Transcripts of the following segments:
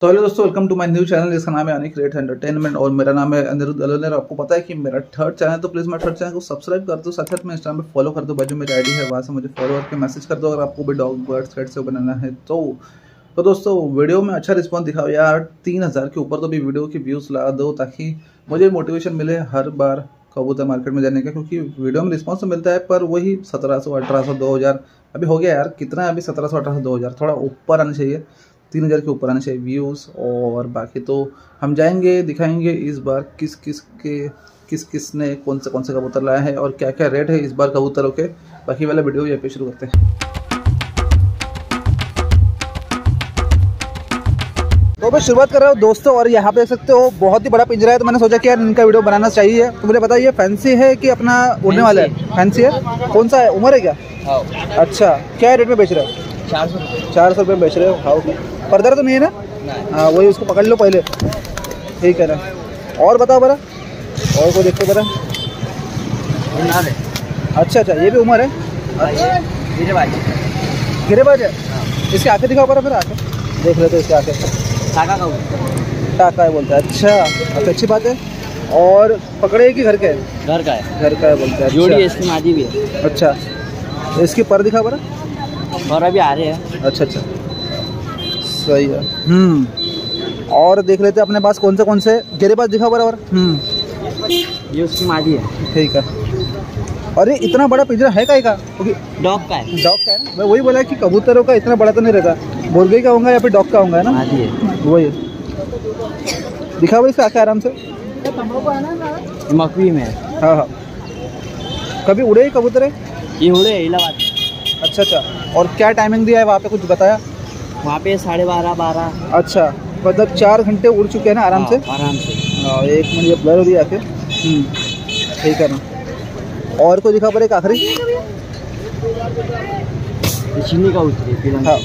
तो हेलो दोस्तों, welcome to my new channel जिसका नाम है अनिक रेट एंटरटेनमेंट और मेरा नाम है अनिरुद्ध अलोनेर। आपको पता है कि मेरा थर्ड चैनल, तो प्लीज़ मेरे थर्ड चैनल को सब्सक्राइब कर दो, साथ साथ में इंस्टाग्राम पे फॉलो कर दो। बाजू मेरी आईडी है, वहाँ से मुझे फॉलो करके मैसेज कर दो अगर आपको भी डॉग बर्ड्स कैट से बनाना है तो दोस्तों वीडियो में अच्छा रिस्पॉन्स दिखाओ यार। 3000 के ऊपर तो भी वीडियो की व्यूज़ ला दो ताकि मुझे मोटिवेशन मिले हर बार कबूतर मार्केट में जाने का, क्योंकि वीडियो में रिस्पॉन्स तो मिलता है पर वही 1700, 1800, 2000 अभी हो गया यार। कितना है अभी? 1700, 1800, 2000, थोड़ा ऊपर आना चाहिए, 3000 के ऊपर आने चाहिए व्यूज़। और बाकी तो हम जाएंगे, दिखाएंगे इस बार किस ने कौन से कबूतर लाया है और क्या क्या रेट है इस बार कबूतरों के। बाकी वाला वीडियो यहाँ पे शुरू करते हैं। तो मैं शुरुआत कर रहा हूँ दोस्तों, और यहाँ पे देख सकते हो बहुत ही बड़ा पिंजरा है, तो मैंने सोचा कि यार इनका वीडियो बनाना चाहिए। तो मुझे बताइए फैंसी है कि अपना उड़ने वाला है? फैंसी है। कौन सा है? उम्र है क्या? अच्छा, क्या रेट में बेच रहे हो? 400 रुपये में बेच रहे हो। हाँ, पर्दा तो नहीं है ना? हाँ, वही उसको पकड़ लो पहले, ठीक है ना। और बताओ बरा, और कोई देखते बरा? अच्छा, ये भी उम्र है। अच्छा, गिरेबाज है। इसके आंखें दिखाओ बरा, फिर आंखें देख लेते इसके आंखें। टाका है बोलते हैं। अच्छा, अच्छी बात है। और पकड़े कि घर का है? घर का है बोलते हैं। जोड़ी है इसकी, मादी भी है। अच्छा, इसके पर दिखा बरा, और अभी आ रहे हैं। अच्छा, सही है। और देख लेते हैं अपने पास कौन से गिरेबाज दिखा बराबर। ये उसकी मादी है, ठीक है। अरे इतना बड़ा पिंजरा है का? डॉग का है ना। मैं वही बोला कि कबूतरों का इतना बड़ा तो नहीं रहता। मुर्गे का होगा या फिर डॉग का होगा, है ना? मादी है वही। दिखा भाई इसका आके आराम से। मकवी में। हाँ, कभी उड़े ही कबूतर है? ये उड़े इलाहाबाद। अच्छा, और क्या टाइमिंग दिया है वहाँ पे, कुछ बताया? वहाँ पे 12:30। अच्छा, मतलब 4 घंटे उड़ चुके हैं ना आराम से? आराम से। एक मिनट, ये ब्लर हो रही है आके। ठीक है ना। और कोई दिखा पर एक आखिरी? चीनी का उतरी। हाँ,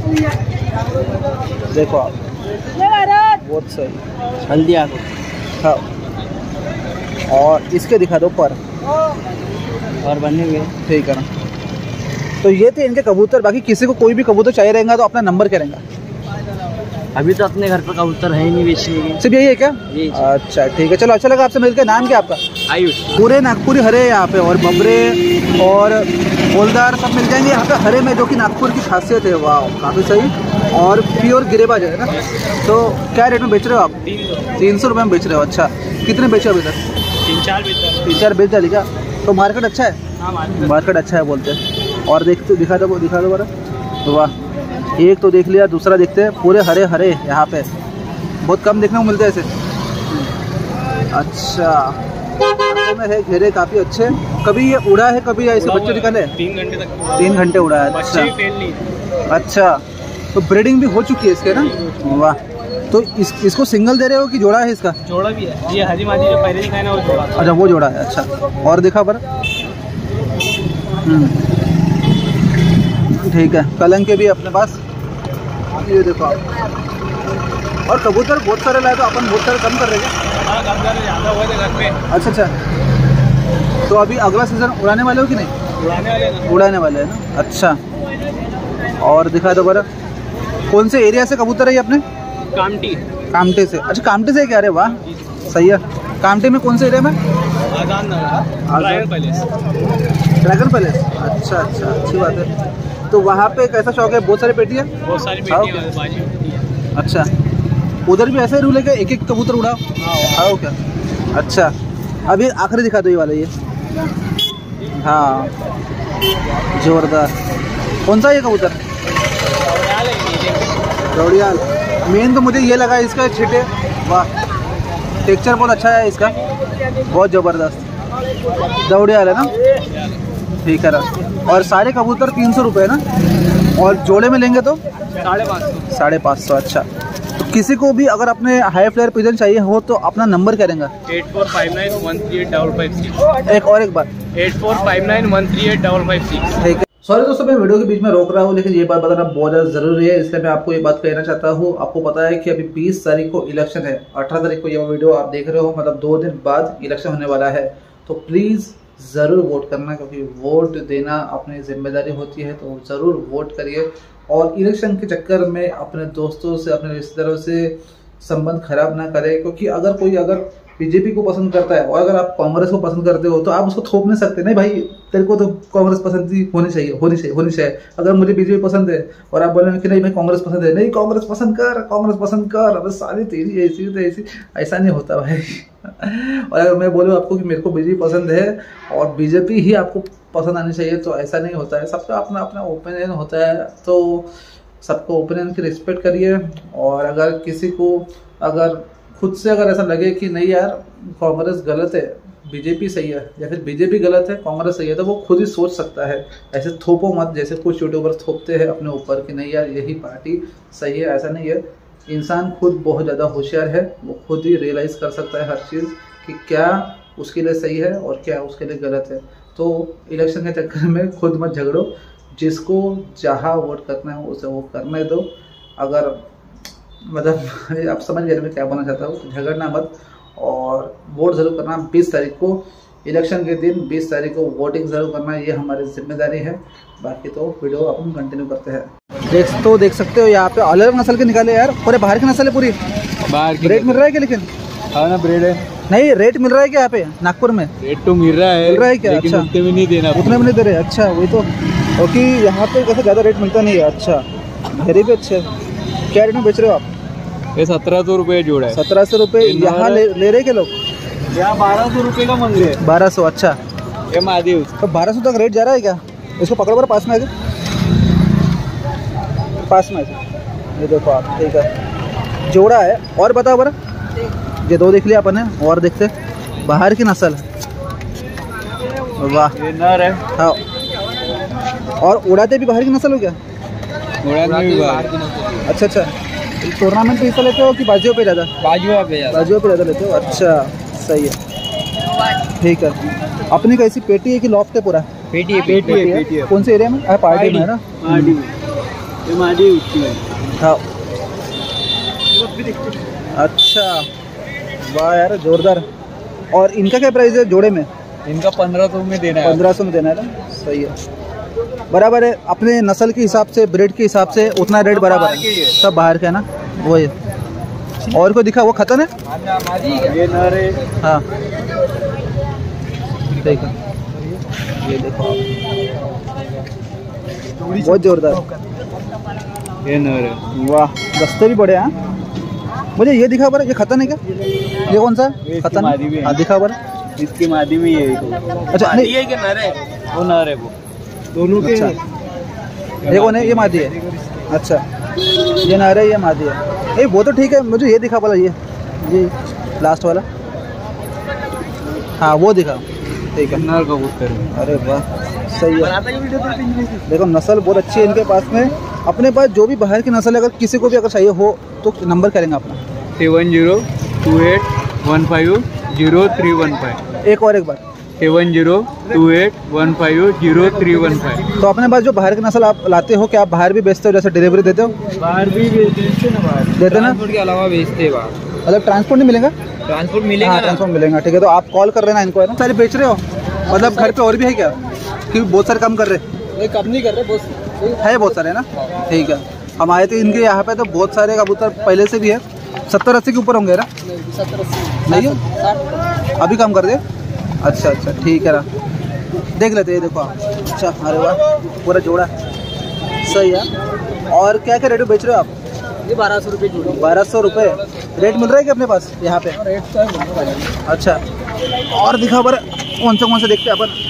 देखो आप, बहुत सही। हल्दी आको। हाँ, और इसके दिखा दो पर, और बने हुए, ठीक है ना। तो ये थे इनके कबूतर। बाकी किसी को कोई भी कबूतर चाहिए रहेगा तो अपना नंबर क्या रहेगा? अभी तो अपने घर पर कबूतर है ही नहीं बेचने के। सिर्फ यही है क्या? अच्छा, ठीक है, चलो अच्छा लगा आपसे मिलकर। नाम क्या आपका? आयुष। पूरे नागपुरी हरे यहाँ पे, और बबरे और बोलदार सब मिल जाएंगे यहाँ पे हरे में, जो कि नागपुर की खासियत है। वाह, काफ़ी सही। और प्योर गिरेबाज है ना। तो क्या रेट में बेच रहे हो आप? 300 रुपये में बेच रहे हो। अच्छा, कितने बेचे अभी तक? 3-4 बेच डाली क्या? तो मार्केट अच्छा है? हाँ, मार्केट अच्छा है बोलते हैं। और दिखा दो बड़ा। तो वाह, एक तो देख लिया, दूसरा देखते हैं। पूरे हरे यहाँ पे बहुत कम देखने को मिलते हैं ऐसे। अच्छा, में है घेरे काफ़ी अच्छे। कभी ये उड़ा है, कभी ऐसे बच्चे निकाले? 3 घंटे उड़ा है। अच्छा, तो ब्रीडिंग भी हो चुकी है इसके ना? वाह। तो इसको सिंगल दे रहे हो कि जोड़ा है इसका? जोड़ा भी है। ये हरी मादी जो पहले दिखाया ना, वो जोड़ा। अच्छा, वो जोड़ा है। अच्छा, और दिखा पर। ठीक है, कलंग के भी अपने पास, ये देखो आप। और कबूतर बहुत सारे लाए, तो अपन बहुत सारे कम कर रहे हैं। कम कर रहे, ज़्यादा हुआ घर पे। अच्छा, तो अभी अगला सीज़न उड़ाने वाले हो कि नहीं? उड़ाने वाले हैं ना। अच्छा, और दिखा दो बड़ा। कौन से एरिया से कबूतर है ये अपने? कामटी से। अच्छा, कामटी से क्या? अरे वाह, सही है। कामटी में कौन से एरिया में? Dragon palace. अच्छा, अच्छी बात है। तो वहाँ पे कैसा शौक है? बहुत सारी पेटियाँ। अच्छा, उधर भी ऐसा ही रूल है क्या, एक कबूतर उड़ाओ? हाँ, क्या? अच्छा, अभी आखिरी दिखा दो ये वाला। ये हाँ, जोरदार। कौन सा ये कबूतर? दौड़ियाल। मेन तो मुझे ये लगा इसका छिटे। वाह, टेक्सचर बहुत अच्छा है इसका, बहुत ज़बरदस्त। दौड़ियाल है ना, ठीक है ना। और सारे कबूतर 300 रुपये ना, और जोड़े में लेंगे तो 550। अच्छा, तो किसी को भी अगर अपने हाई फ्लेयर पिजन चाहिए हो तो अपना नंबर क्या रहेगा? 8459138556। एक बार 8459138556। ठीक है। सॉरी दोस्तों, मैं वीडियो के बीच में रोक रहा हूँ, लेकिन ये बात बताना बहुत ज़्यादा ज़रूरी है, इसलिए मैं आपको ये बात कहना चाहता हूँ। आपको पता है कि अभी 20 तारीख को इलेक्शन है, 18 तारीख को ये वीडियो आप देख रहे हो, मतलब 2 दिन बाद इलेक्शन होने वाला है। तो प्लीज़ ज़रूर वोट करना, क्योंकि वोट देना अपनी जिम्मेदारी होती है। तो ज़रूर वोट करिए और इलेक्शन के चक्कर में अपने दोस्तों से, अपने रिश्तेदारों से संबंध खराब ना करें, क्योंकि अगर कोई बीजेपी को पसंद करता है और अगर आप कांग्रेस को पसंद करते हो तो आप उसको थोप नहीं सकते, नहीं भाई तेरे को तो कांग्रेस पसंद ही होनी चाहिए। अगर मुझे बीजेपी पसंद है और आप बोलेंगे कि नहीं भाई कांग्रेस पसंद है, नहीं कांग्रेस पसंद कर, अब सारी तेरी ऐसी तो ऐसी, ऐसा नहीं होता भाई। और अगर मैं बोलूँ आपको कि मेरे को बीजेपी पसंद है और बीजेपी ही आपको पसंद आनी चाहिए, तो ऐसा नहीं होता है। सबका अपना अपना ओपिनियन होता है, तो सबको ओपिनियन की रिस्पेक्ट करिए। और अगर किसी को अगर खुद से अगर ऐसा लगे कि नहीं यार कांग्रेस गलत है, बीजेपी सही है, या फिर बीजेपी गलत है कांग्रेस सही है, तो वो खुद ही सोच सकता है। ऐसे थोपो मत, जैसे कुछ यूट्यूबर थोपते हैं अपने ऊपर कि नहीं यार यही पार्टी सही है, ऐसा नहीं है। इंसान खुद बहुत ज़्यादा होशियार है, वो खुद ही रियलाइज़ कर सकता है हर चीज़ कि क्या उसके लिए सही है और क्या उसके लिए गलत है। तो इलेक्शन के चक्कर में खुद मत झगड़ो, जिसको जहाँ वोट करना है उसे वो करने दो। अगर मतलब आप समझ गए मैं क्या बोलना चाहता हूँ, तो झगड़ना मत और वोट ज़रूर करना। 20 तारीख को इलेक्शन के दिन 20 तारीख को वोटिंग ज़रूर करना, ये हमारी जिम्मेदारी है। बाकी तो वीडियो अपन कंटिन्यू करते हैं। देख सकते हो यहाँ पे अलग अलग नस्ल के निकाले यार, पूरे बाहर की नस्ल है पूरी। बाहर की रेट मिल रहा है क्या? लेकिन हाँ ना, ब्रेड है। नहीं रेट मिल रहा है क्या यहाँ पे नागपुर में? रेट तो मिल रहा है क्या? लेकिन अच्छा उतने में नहीं देना, उतने में नहीं दे रहे। अच्छा वही तो, क्योंकि यहाँ पे कैसे ज़्यादा रेट मिलता नहीं है। अच्छा घेरे भी अच्छे, क्या रेट में बेच रहे हो आप? ये 1700 रुपये जोड़ा है। 1700 रुपये यहाँ ले रहे के लोग? यहाँ 1200 रुपये का मंग रहे हैं। 1200? अच्छा ये महादेव तो 1200 तक रेट जा रहा है क्या? इसको पकड़ो बड़ा, पास में आके, पास में ये देखो आप, ठीक है जोड़ा है। और बताओ बड़ा, ये दो देख लिया अपन ने, और देखते बाहर की नस्ल। वाह ये नर है। हाँ, और उड़ाते भी बाहर की नस्ल हो क्या? उड़ाते भी बाहर। अच्छा अच्छा, टूर्नामेंट पे हिस्सा लेते हो कि बाजियों पे ज़्यादा? बाजुआ पे ज़्यादा लेते हो। अच्छा सही है, ठीक है। अपनी कैसी पेटी है कि लॉफ्ट है पूरा? पेटी है। कौन से एरिया में? पार्टी में है ना? हाँ अच्छा, वाह यार जोरदार। और इनका क्या प्राइस है जोड़े में? इनका 1500 में देना है। 1500 में देना है ना, सही है, बराबर है। अपने नस्ल के हिसाब से, ब्रीड के हिसाब से उतना रेट बराबर है, सब बाहर का है ना। वही और को दिखा, वो खतन है ये नर है। हाँ ठीक है, ये देखो बहुत जोरदार, ये नर है। वाह दस्ते भी बड़े हैं। मुझे ये दिखा बड़ा, ये खतन है क्या? ये कौन सा खतन? हाँ दिखा बड़ा, इसकी मादी में ये। अच्छा नहीं, ये नर है, वो नर है, वो दोनों के। ये कौन है? ये मादी है। अच्छा ये नर है, ये मादी है। ये वो तो ठीक है, मुझे ये दिखा बोला, ये लास्ट वाला। हाँ वो दिखा, ठीक है नर कबूतर। अरे वाह सही है। देखो नस्ल बहुत अच्छी है इनके पास में। अपने पास जो भी बाहर की नस्ल है, अगर किसी को भी अगर चाहिए हो तो नंबर करेंगे अपना 7028150315। एक और एक बार 7028150315। तो अपने पास जो बाहर की नस्ल आप लाते हो, क्या आप बाहर भी बेचते हो? जैसे डिलीवरी देते हो? बाहर भी बेचते ना, बाहर देते ना, ट्रांसपोर्ट के अलावा बेचते हैं बाहर। मतलब ट्रांसपोर्ट नहीं मिलेगा? ट्रांसपोर्ट मिलेगा। हाँ ट्रांसपोर्ट मिलेगा, ठीक है। तो आप कॉल कर लेना इनको, है ना? सारे बेच रहे हो? मतलब घर पे और भी है क्या, कि बहुत सारे काम कर रहे? कम नहीं कर रहे, बहुत है, बहुत सारे ना, ठीक है। हम आए थे इनके यहाँ पे, तो बहुत सारे कबूतर पहले से भी है। 70-80 के ऊपर होंगे ना? 70-80 नहीं है, अभी कम कर दे। अच्छा अच्छा ठीक है ना, देख लेते हैं। देखो आप, अच्छा अरे वाह पूरा जोड़ा सही है। और क्या क्या रेट बेच रहे हो आप? ये 1200 रुपये जोड़ी। 1200 रुपये रेट मिल रहा है क्या अपने पास यहाँ पे? रेट तो है। अच्छा और दिखा पर कौन से देखते हैं अपन।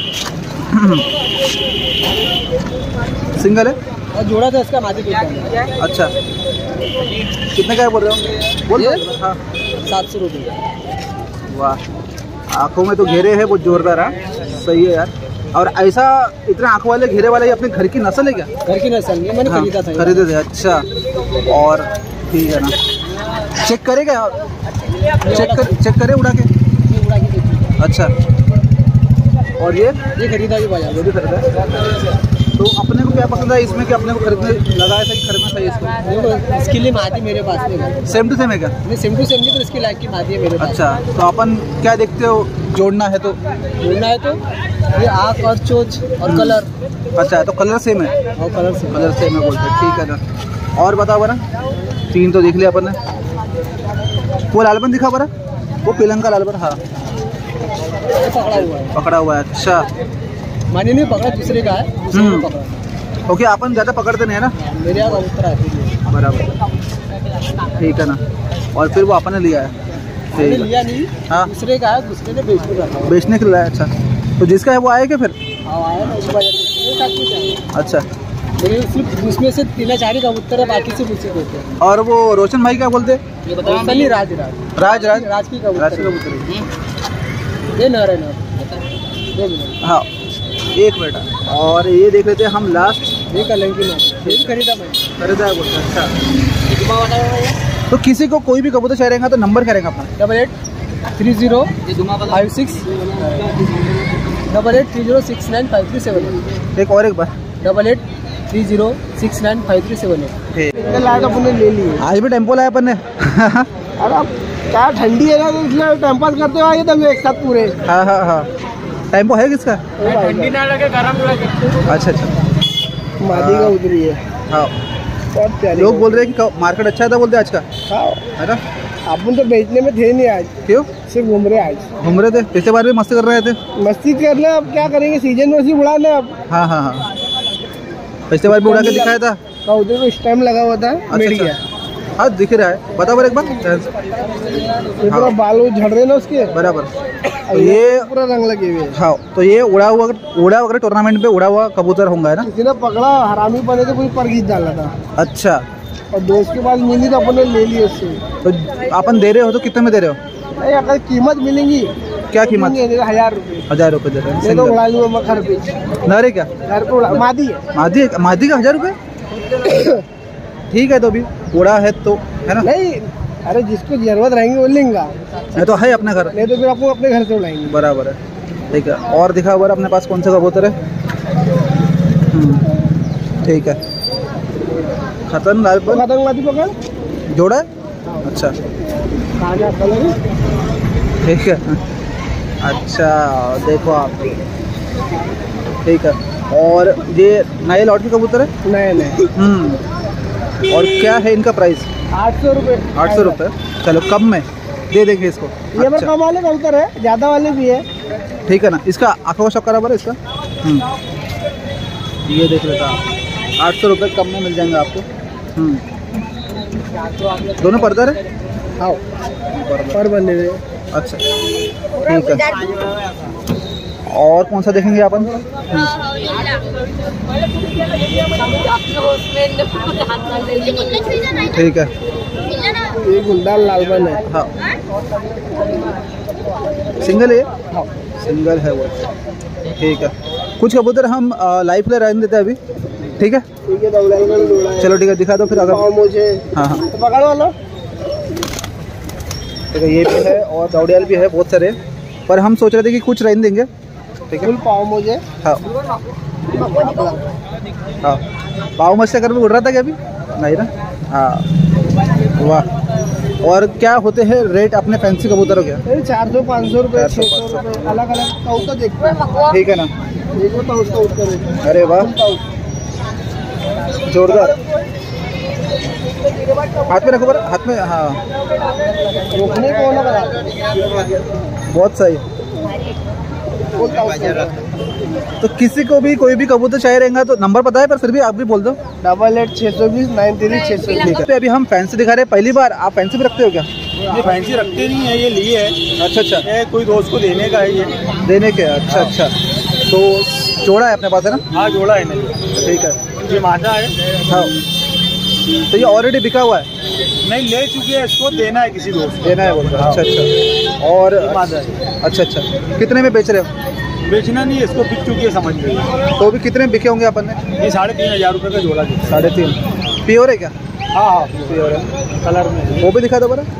सिंगल है और जोड़ा था इसका मादी है। अच्छा कितने का है बोल रहे हो? बोल हाँ 700 रुपये। वाह आँखों में तो घेरे है, बहुत जोरदार है, सही है यार। और ऐसा इतने आँखों वाले घेरे वाले अपने घर की नस्ल है क्या? घर की नस्ल नहीं, मैंने खरीदा था। खरीदे थे, अच्छा। और ठीक है ना, चेक करेगा? चेक करे उड़ा के। अच्छा और ये खरीदा ही बाजार, ये भी खरीदा है। तो अपने को क्या पसंद है इसमें कि अपने को खरीदने लगाया था कि खरीदना चाहिए इसको? इसके लिए मादी मेरे पास नहीं। सेम टू सेम है क्या? नहीं सेम टू सेम नहीं, तो इसकी लाइक की मादी है मेरे पास। अच्छा तो अपन क्या देखते हो, जोड़ना है तो? जोड़ना है तो ये आँख और चोंच और कलर अच्छा, तो कलर सेम है? और कलर से कलर सेम है बोलते हैं, ठीक है ना। और बताओ बरा, 3 तो देख लिया अपन ने। वो लालबन दिखा बरा, वो पिलंग का लालबन। हाँ, पकड़ा हुआ है। पकड़ा हुआ है, अच्छा। मैंने नहीं पकड़ा, दूसरे का है, दूसरे को पकड़ा। ओके, अपन ज़्यादा पकड़ते नहीं है ना? मेरे यहाँ कबूतर आते हैं। बराबर, ठीक है ना। और फिर वो अपन ने लिया है? मैंने लिया नहीं, हाँ, दूसरे का है, दूसरे ने बेचने का था। बेचने के लिए लाया। अच्छा, तो जिसका है वो आया क्या फिर? हाँ आया ना, उसके बाद मेरे साथ कुछ है। अच्छा, मेरे सिर्फ उसमें से 3-4 ही कबूतर है, बाकी से मुझसे होते हैं। और वो रोशन भाई क्या बोलते हैं? नहीं, राज राज की कबूतर है। ये नर है, नर। हाँ, एक मिनट। और ये देख लेते हैं हम लास्ट। ये कलंकी नर, ये भी खरीदा मैं। खरीदा है बोलते हैं, अच्छा। तो किसी को कोई भी कबूतर चाहिए रहेगा तो नंबर क्या रहेगा अपना? 883056 8830695378। एक और एक बार। 8830695378। लाइट अपने ले लिए। आज भी टेम्पो लाया अपन ने। अरे अब क्या ठंडी है ना, तो इसलिए टाइम पास करते हुए आइए तब एक साथ पूरे। हाँ हाँ हाँ, टेम्पो है किसका? ठंडी ना लगे, गरम लगे। अच्छा अच्छा, मादी का उतरी है। हाँ, बहुत प्यारी। लोग बोल रहे हैं कि मार्केट अच्छा था बोलते आज का, हाँ, है ना? अपन तो बेचने में थे नहीं आज। क्यों? सिर्फ घूम रहे आज। घूम रहे थे, पिछले बार भी मस्ती कर रहे थे। मस्ती करना, अब क्या करेंगे, सीजन में उसी उड़ाना अब। हाँ हाँ हाँ, पिछले बार भी उड़ा के दिखाया था। उधर को स्टैम्प लगा हुआ था, मिट गया। हाँ, दिख रहा है। बता बार एक बार। ये पूरा बाल झड़ रहे ना उसके, बराबर। तो ये पूरा रंग लगे हुए। हाँ, तो ये उड़ा वगैरह टूर्नामेंट पे उड़ा हुआ कबूतर होंगे, है ना? किसी ने पकड़ा, हरामी बने तो पूरी पर घींच डाला था। अच्छा, और दोस्त के पास मिली तो अपन ने ले ली उससे। तो अपन दे रहे हो तो कितने में दे रहे हो? नहीं, अगर कीमत मिलेंगी। क्या कीमत? 1000 रुपये। 1000 रुपये दे रहे हैं। ये तो उड़ा लूँगा मैं घर पे। नरे क्या? घर पे उड़ा, मादी है। मादी का 1000 रुपये? ठीक है, तो भी उड़ा है तो, है ना? नहीं, अरे जिसको जरूरत रहेंगे वो लेंगा। नहीं तो है अपने घर। नहीं तो फिर आपको अपने घर से उड़ाएंगे। बराबर है, ठीक है। और दिखा हुआ अपने पास कौन सा कबूतर है? ठीक है, खतन लाल पर खतरनाक पकड़ जोड़ा है। अच्छा, कलर। ठीक है। अच्छा, देखो आप, ठीक है। और ये नए लॉट के कबूतर है? नहीं। और क्या है इनका प्राइस? 800 रुपये। 800 रुपये, चलो कम में दे देंगे इसको। ये बार कम वाले कबूतर है, ज़्यादा वाले भी है। ठीक है ना। इसका आँखों का शौक बराबर है इसका। ये देख लेता आप, 800 रुपये कम में मिल जाएंगे आपको। दोनों पर्दर है? हाँ, पर बने हुए। अच्छा, ठीक है। और कौन सा देखेंगे अपन? ठीक है, ये गुलदार लालबन है। हाँ, सिंगल है? हाँ, सिंगल है वो, ठीक है। कुछ कबूतर हम लाइफ ले रहने देते हैं अभी, ठीक है? ठीक है, चलो ठीक है, दिखा दो फिर अगर। मुझे हाँ हाँ, तो पकड़ वाला। ठीक है, ये भी है और दौड़ियाल भी है बहुत सारे, पर हम सोच रहे थे कि कुछ रहने देंगे, ठीक है? फुल पाव मुझे। हाँ हाँ, पाव मछली कर में उड़ रहा था क्या अभी? नहीं ना? हाँ, वाह। और क्या होते हैं रेट अपने फैंसी कबूतरों के? 400-500 रुपये, 600 रुपये, अलग अलग कबूतर देखते हैं। ठीक है ना? देखो तो उसका उत्तर है। अरे वाह, जोरदार। हाथ में रखो पर, हाथ में। हाँ, रोकने को ना बना। बहुत सही। तो किसी को भी कोई भी कबूतर चाहिए रहेगा तो नंबर पता है, पर फिर भी आप भी बोल दो। 8862093600। ठीक है। अभी हम फैंसी दिखा रहे हैं, पहली बार। आप फैंसी भी रखते हो क्या? ये फैंसी रखते नहीं है, ये लिए है। अच्छा अच्छा, ये कोई दोस्त को देने का है ये। देने के? अच्छा अच्छा, तो जोड़ा है अपने पास, है ना? हाँ, जोड़ा है नहीं। ठीक है, ये मादा है। हाँ, तो ये ऑलरेडी बिका हुआ है? नहीं, ले चुके हैं, इसको देना है किसी दोस्त को। देना है बोलते हैं। अच्छा अच्छा, और मादा है। अच्छा अच्छा, कितने में बेच रहे हो? बेचना नहीं है, इसको बिक चुकी है, समझ लीजिए। तो भी कितने में बिके होंगे अपन ने? ये 3500 रुपये का जोड़ा देता 3.5। प्योर है क्या? है। हाँ, प्योर है, कलर में। वो भी दिखा दो बड़ा,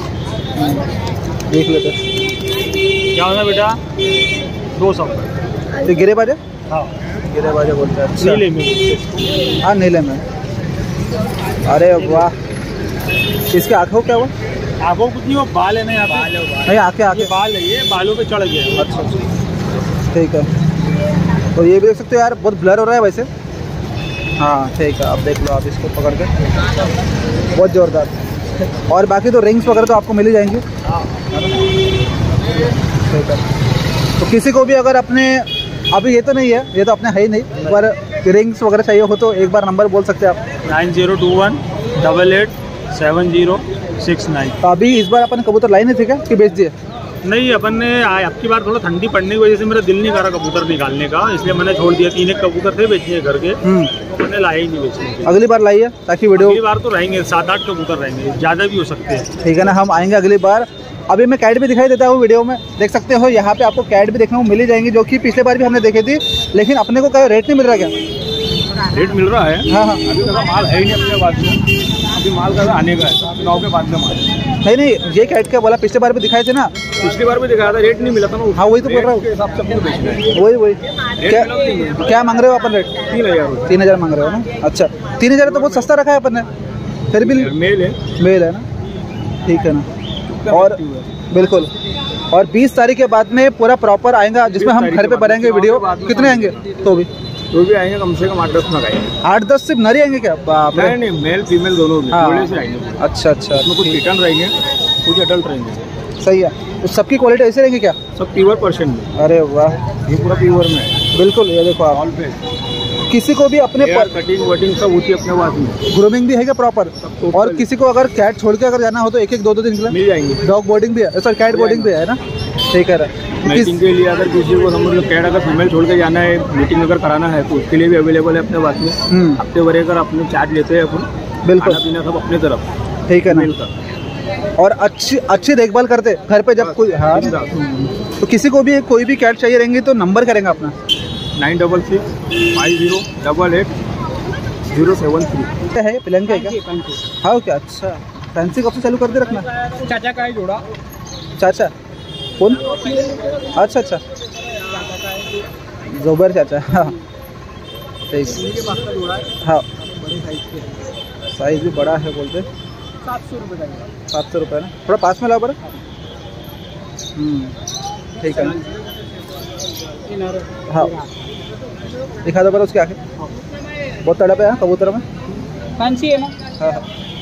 देख लेते। क्या होगा बेटा? 200। तो गिरे बाजे? हाँ, गिरे बाजे बोलते हैं। अच्छा, नीले में। हाँ, नीले में। अरे वाह, इसके आँखों क्या हुआ? आँखों कुछ नहीं, वो बाल है ना यहाँ पे। नहीं, आँखें ये बाल है, ये बालों पे चढ़ गया। अच्छा, ठीक है। तो ये भी देख सकते हो यार, बहुत ब्लर हो रहा है वैसे। हाँ ठीक है, आप देख लो, आप इसको पकड़ के, बहुत ज़ोरदार। और बाकी तो रिंग्स वगैरह तो आपको मिल ही जाएंगी। ठीक है, तो किसी को भी अगर अपने, अभी ये तो नहीं है, ये तो अपने है ही नहीं, पर रिंग्स वगैरह चाहिए हो तो एक बार नंबर बोल सकते हैं आप। 9021887069। तो अभी इस बार अपन कबूतर लाई नहीं थे क्या कि बेच दिए? नहीं, अपन ने अब की बार थोड़ा ठंडी पड़ने की वजह से मेरा दिल नहीं कर रहा कबूतर निकालने का, इसलिए मैंने छोड़ दिया। 3 एक कबूतर थे बेचने घर के, तो मैंने लाए ही नहीं बेचने के। अगली बार लाइए ताकि वीडियो, अगली बार तो रहेंगे 7-8 कबूतर रहेंगे, ज़्यादा भी हो सकते हैं। ठीक है ना, हम आएंगे अगली बार। अभी मैं कैट भी दिखाई देता हूँ वीडियो में, देख सकते हो यहाँ पे आपको कैट भी देखने को मिल ही जाएंगी, जो कि पिछले बार भी हमने देखे थी, लेकिन अपने को क्या रेट नहीं मिल रहा क्या? रेट मिल रहा है। हाँ हाँ, अभी तो माल है ही नहीं अपने पास में, अभी माल का आने का है, चुनाव के बाद में माल। नहीं, ये कैट क्या बोला, पिछले बार भी दिखाए थे ना? पिछली बार भी दिखाया था, रेट नहीं मिला था ना। हाँ वही तो बोल रहा हूँ, हिसाब से अपने बेचना है। वही क्या मांग रहे हो अपन रेट? 3000। 3000 मांग रहे हो ना? अच्छा, 3000 तो बहुत सस्ता रखा है अपन ने, फिर भी मेल है। मेल है ना, ठीक है ना। और बिल्कुल, और 20 तारीख के बाद में पूरा प्रॉपर आएगा, जिसमें हम घर पे बनाएंगे वीडियो। कितने आएंगे? तो भी आएंगे कम से कम 8-10 में आएंगे। 8-10 सिर्फ नरी आएंगे क्या? नहीं, मेल फीमेल दोनों भी जोड़े से आएंगे। अच्छा, उसमें कुछ रिटर्न रहेंगे, कुछ अडल्ट रहेंगे। सही है, तो सबकी क्वालिटी ऐसे रहेंगी क्या? सब प्योर % में। अरे वाह, ये पूरा प्योर में है। बिल्कुल, ये देखो आप, ऑल पे किसी को भी अपने कटिंग वटिंग सब होती है अपने पास में। ग्रूमिंग भी है क्या प्रॉपर? और किसी को अगर कैट छोड़ के अगर जाना हो तो 1-1 2-2 दिन के लिए मिल जाएंगे। डॉग बोर्डिंग भी है, सर कैट बोर्डिंग भी है ना? ठीक है। मीटिंग के लिए अगर किसी को समझ लो कैट अगर फीमेल छोड़ के जाना है, मीटिंग अगर कराना है तो उसके लिए भी अवेलेबल है अपने पास में। हफ्ते भर अगर अपने चार्ज लेते हैं अपन, बिल्कुल, खाना पीना सब अपने तरफ। ठीक है ना, और अच्छी देखभाल करते घर पे जब कोई। हाँ, तो किसी को भी कोई भी कैट चाहिए रहेंगे तो नंबर करेंगे अपना 9665080073 है। पिलंग है क्या? हाँ क्या, अच्छा। फैंसी कब से चालू कर दे रखना? चाचा का ही जोड़ा। चाचा कौन? अच्छा, जोबर चाचा। हाँ ठीक, हाँ साइज भी बड़ा है बोलते। 700 रुपये ना, थोड़ा पास में लाओ बड़ा। ठीक है, हाँ दिखा दो बड़ा उसके आगे। बहुत तड़प है कबूतर में, फैंसी है ना। हाँ,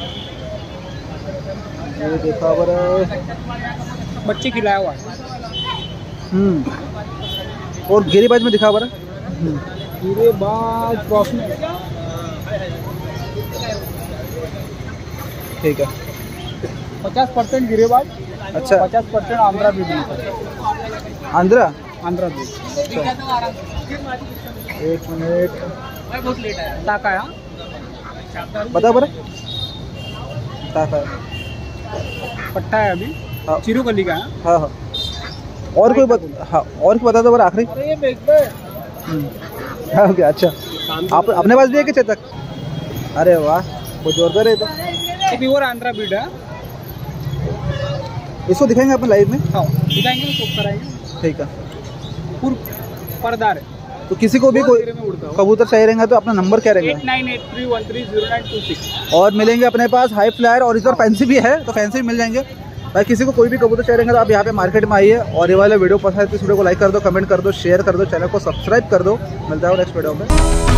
ये देखा बड़ा, बच्चे खिलाया हुआ है। और गिरीबाज में दिखा बड़ा। गिरीबाज क्रॉस में। ठीक है, 50% गिरीबाज। अच्छा, 50% आंध्रा ब्रीड। आंध्रा ब्रीड। अच्छा, 1 मिनट टाका है, बता बड़ा, टाका पट्टा है अभी। हाँ, चिरू गली का है। हाँ, और कोई हाँ, और कोई बता दो बड़ा आखिरी। हाँ क्या, अच्छा, आप अपने पास भी है कि चेतक? अरे वाह, बहुत जोरदार है तो। प्योर आंध्रा ब्रीड है। इसको दिखाएंगे अपन लाइव में? हाँ दिखाएंगे, कराएंगे। ठीक है, पर्दार है। तो किसी को भी कोई कबूतर चाहिए रहेगा तो अपना नंबर क्या रहेगा? 8983130926। और मिलेंगे अपने पास हाई फ्लायर और इस बार फैंसी भी है, तो फैंसी भी मिल जाएंगे भाई। किसी को कोई भी कबूतर चाहिए रहेगा तो आप यहाँ पे मार्केट में आइए। और ये वाला वीडियो पसंद है तो इस वीडियो को लाइक कर दो, कमेंट कर दो, शेयर कर दो, चैनल को सब्सक्राइब कर दो। मिलता है नेक्स्ट वीडियो में।